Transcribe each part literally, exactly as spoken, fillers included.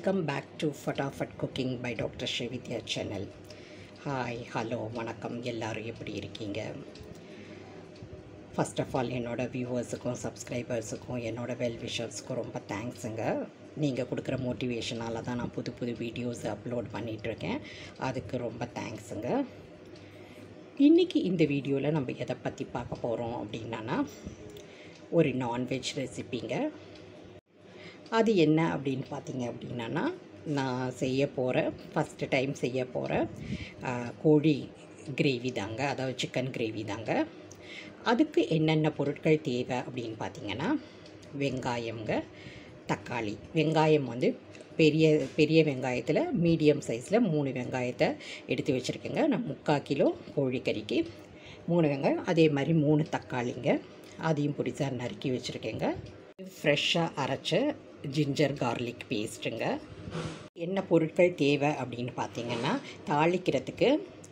Welcome back to Fatafat Cooking by Doctor Srividya channel. Hi, hello, வணக்கம் எல்லாரும் எப்படி இருக்கீங்க? First of all என்னோட வியூவர்ஸுக்கும் சப்ஸ்கிரைபர்ஸுக்கும் என்னோட வெல் விஷர்ஸ்க்கும் ரொம்ப தேங்க்ஸுங்க. நீங்கள் கொடுக்குற மோட்டிவேஷனால் தான் நான் புது புது வீடியோஸ் அப்லோட் பண்ணிகிட்ருக்கேன். அதுக்கு ரொம்ப தேங்க்ஸுங்க. இன்றைக்கி இந்த வீடியோவில் நம்ம எதை பற்றி பார்க்க போகிறோம் அப்படின்னா ஒரு நான்வெஜ் ரெசிப்பிங்க. அது என்ன அப்படின்னு பார்த்தீங்க அப்படின்னா நான் செய்ய போகிற ஃபஸ்ட்டு டைம் செய்ய போகிற கோழி கிரேவி தாங்க, அதாவது சிக்கன் கிரேவி தாங்க. அதுக்கு என்னென்ன பொருட்கள் தேவை அப்படின்னு பார்த்தீங்கன்னா வெங்காயங்க, தக்காளி. வெங்காயம் வந்து பெரிய பெரிய வெங்காயத்தில் மீடியம் சைஸில் மூணு வெங்காயத்தை எடுத்து வச்சுருக்கேங்க. நான் முக்கால் கிலோ கோழிக்கறிக்கு மூணு வெங்காயம், அதே மாதிரி மூணு தக்காளிங்க, அதையும் பிடிச்சா நறுக்கி வச்சுருக்கேங்க. ஃப்ரெஷ்ஷாக அரைச்ச ஜிஞ்சர் கார்லிக் பேஸ்ட்டுங்க. என்ன பொருட்கள் தேவை அப்படின்னு பார்த்தீங்கன்னா தாளிக்கிறதுக்கு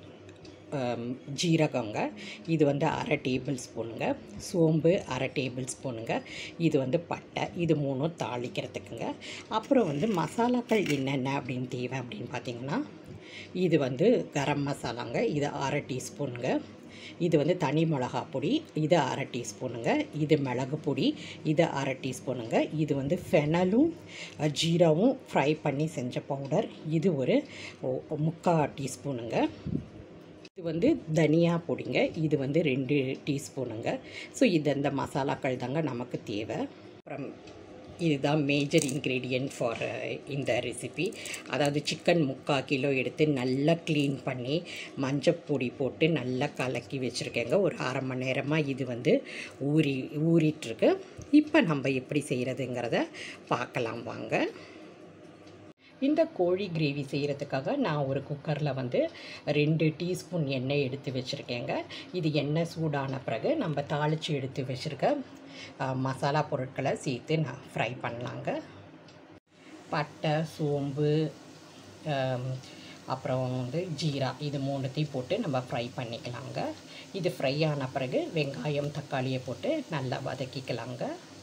ஜீரகங்க, இது வந்து அரை டேபிள் ஸ்பூனுங்க. சோம்பு அரை டேபிள் ஸ்பூனுங்க. இது வந்து பட்டை, இது மூணும் தாளிக்கிறதுக்குங்க. அப்புறம் வந்து மசாலாக்கள் என்னென்ன அப்படின்னு தேவை அப்படின்னு பார்த்தீங்கன்னா இது வந்து கரம் மசாலாங்க, இது அரை டீஸ்பூனுங்க. இது வந்து தனி மிளகா பொடி, இது அரை டீஸ்பூனுங்க. இது மிளகு பொடி, இது அரை டீஸ்பூனுங்க. இது வந்து ஃபெனலும் ஜீராவும் ஃப்ரை பண்ணி செஞ்ச பவுடர், இது ஒரு முக்கால் டீஸ்பூனுங்க. இது வந்து தனியா பொடிங்க, இது வந்து ரெண்டு டீஸ்பூனுங்க. ஸோ இது அந்த மசாலாக்கள் தாங்க நமக்கு தேவை. அப்புறம் இதுதான் மேஜர் இன்க்ரீடியன்ட் ஃபார் இந்த ரெசிபி. அதாவது சிக்கன் முக்கால் கிலோ எடுத்து நல்லா க்ளீன் பண்ணி மஞ்சப்பொடி போட்டு நல்லா கலக்கி வச்சுருக்கேங்க. ஒரு அரை மணி நேரமாக இது வந்து ஊறி ஊறிட்டுருக்கு. இப்போ நம்ம எப்படி செய்கிறதுங்கிறத பார்க்கலாம் வாங்க. இந்த கோழி கிரேவி செய்கிறதுக்காக நான் ஒரு குக்கரில் வந்து ரெண்டு டீஸ்பூன் எண்ணெய் எடுத்து வச்சுருக்கேங்க. இது எண்ணெய் சூடான பிறகு நம்ம தாளித்து எடுத்து வச்சுருக்க மசாலா பொருட்களை சேர்த்து நான் ஃப்ரை பண்ணலாங்க. பட்டை, சோம்பு, அப்புறம் வந்து ஜீரா, இது மூணுத்தையும் போட்டு நம்ம ஃப்ரை பண்ணிக்கலாங்க. இது ஃப்ரை ஆன பிறகு வெங்காயம், தக்காளியை போட்டு நல்லா வதக்கிக்கலாங்க.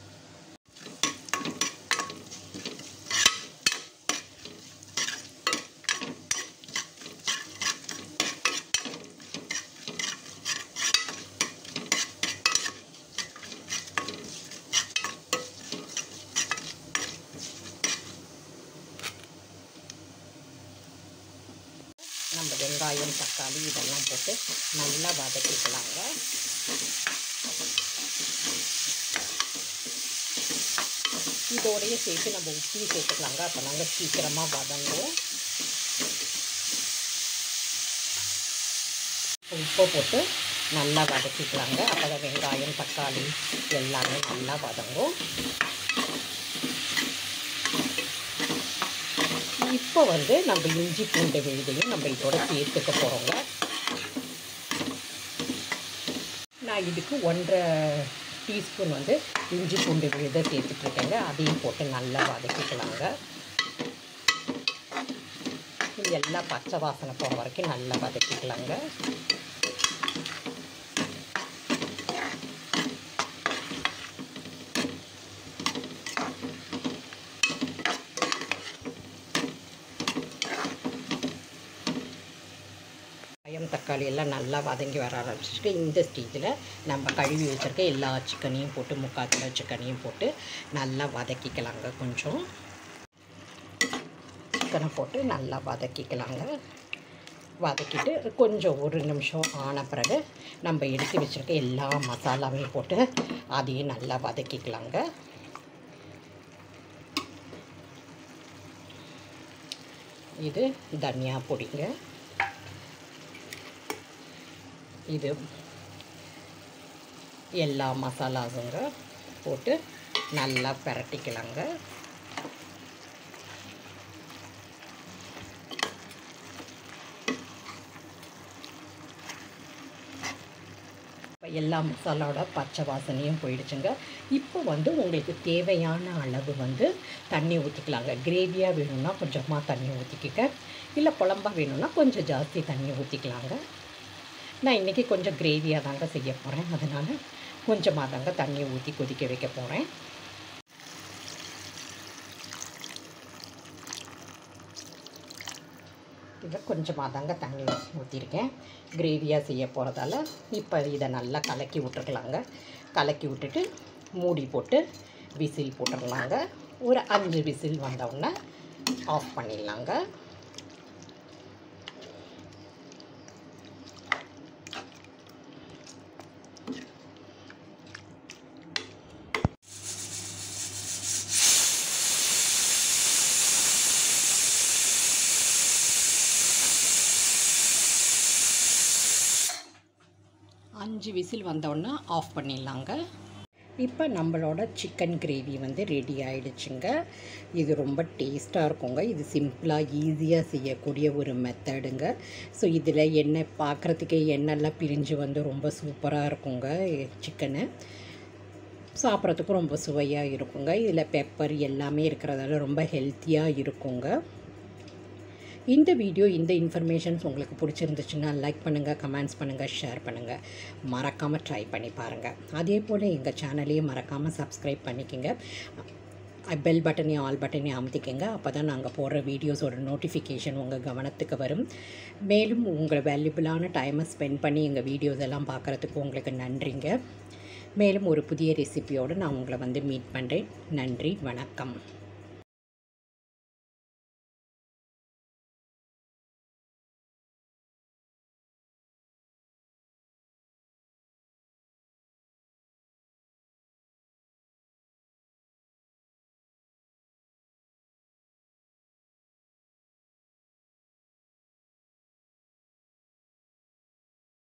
நம்ம வெங்காயம், தக்காளி இதெல்லாம் போட்டு நல்லா வதக்கிக்கலாங்க. இதோடையே சேர்த்து நம்ம உப்பி சேர்த்துக்கலாங்க, அப்போ நாங்கள் சீக்கிரமாக வதங்கும். உப்பை போட்டு நல்லா வதக்கிக்கலாங்க, அப்போ தான் வெங்காயம், தக்காளி எல்லாமே நல்லா வதங்கும். இப்போ வந்து நம்ம இஞ்சி பூண்டு விழுதையும் நம்ம இதோட சேர்த்துக்க போகிறோங்க. நான் இதுக்கு ஒன்றரை டீஸ்பூன் வந்து இஞ்சி பூண்டு விழுதை சேர்த்துட்ருக்கேங்க. அதையும் போட்டு நல்லா வதக்கிக்கலாங்க. இது எல்லாம் பச்சை வாசனை போகிற வரைக்கும் நல்லா வதக்கிக்கலாங்க. வெங்காயம், தக்காளி எல்லாம் நல்லா வதங்கி வர ஆரம்பிச்சுட்டு இந்த ஸ்டேஜில் நம்ம கழுவி வச்சுருக்க எல்லா சிக்கனையும் போட்டு முக்கால் கிலோ சிக்கனையும் போட்டு நல்லா வதக்கிக்கலாங்க. கொஞ்சம் சிக்கனை போட்டு நல்லா வதக்கிக்கலாங்க. வதக்கிட்டு கொஞ்சம் ஒரு நிமிஷம் ஆன பிறகு நம்ம எடுத்து வச்சுருக்க எல்லா மசாலாவையும் போட்டு அதையும் நல்லா வதக்கிக்கலாங்க. இது தனியா பொடிங்க, இது எல்லா மசாலாஸுங்க போட்டு நல்லா பிரட்டிக்கலாங்க. இப்போ எல்லா மசாலாவோட பச்சை வாசனையும் போயிடுச்சுங்க. இப்போ வந்து உங்களுக்கு தேவையான அளவு வந்து தண்ணி ஊற்றிக்கலாங்க. கிரேவியாக வேணும்னா கொஞ்சமாக தண்ணி ஊற்றிக்கிக்க, இல்லை குழம்பா வேணும்னா கொஞ்சம் ஜாஸ்தி தண்ணி ஊற்றிக்கலாங்க. நான் இன்றைக்கி கொஞ்சம் கிரேவியாக தாங்க செய்ய போகிறேன், அதனால் கொஞ்சமாக தாங்க தண்ணி ஊற்றி கொதிக்க வைக்க போகிறேன். இதில் கொஞ்சமாக தாங்க தண்ணி ஊற்றிருக்கேன், கிரேவியாக செய்ய போகிறதால. இப்போ இதை நல்லா கலக்கி விட்டுருக்கலாங்க. கலக்கி விட்டுட்டு மூடி போட்டு விசில் போட்டுடலாங்க. ஒரு அஞ்சு விசில் வந்தவுடனே ஆஃப் பண்ணிடலாங்க. அஞ்சு விசில் வந்தோடனே ஆஃப் பண்ணிடலாங்க. இப்போ நம்மளோட சிக்கன் கிரேவி வந்து ரெடி ஆகிடுச்சுங்க. இது ரொம்ப டேஸ்ட்டாக இருக்குங்க. இது சிம்பிளாக ஈஸியாக செய்யக்கூடிய ஒரு மெத்தடுங்க. ஸோ இதில் எண்ணெய் பார்க்குறதுக்கே எண்ணெய்லாம் பிரிஞ்சு வந்து ரொம்ப சூப்பராக இருக்குங்க. சிக்கனு சாப்பிட்றதுக்கும் ரொம்ப சுவையாக இருக்குங்க. இதில் பெப்பர் எல்லாமே இருக்கிறதால ரொம்ப ஹெல்த்தியாக இருக்குங்க. இந்த வீடியோ இந்த இன்ஃபர்மேஷன்ஸ் உங்களுக்கு பிடிச்சிருந்துச்சுன்னா லைக் பண்ணுங்கள், கமெண்ட்ஸ் பண்ணுங்கள், ஷேர் பண்ணுங்கள். மறக்காமல் ட்ரை பண்ணி பாருங்கள். அதே போல் எங்கள் சேனலையும் மறக்காமல் சப்ஸ்கிரைப் பண்ணிக்கோங்க. பெல் பட்டனையும் ஆல் பட்டனையும் அமுத்திக்கங்க. அப்போ தான் நாங்கள் போடுற வீடியோஸோட நோட்டிஃபிகேஷன் உங்கள் கவனத்துக்கு வரும். மேலும் உங்கள் வேல்யூபிளான டைமை ஸ்பெண்ட் பண்ணி எங்கள் வீடியோஸ் எல்லாம் பார்க்குறதுக்கு உங்களுக்கு நன்றிங்க. மேலும் ஒரு புதிய ரெசிபியோடு நான் உங்களை வந்து மீட் பண்ணுறேன். நன்றி, வணக்கம்.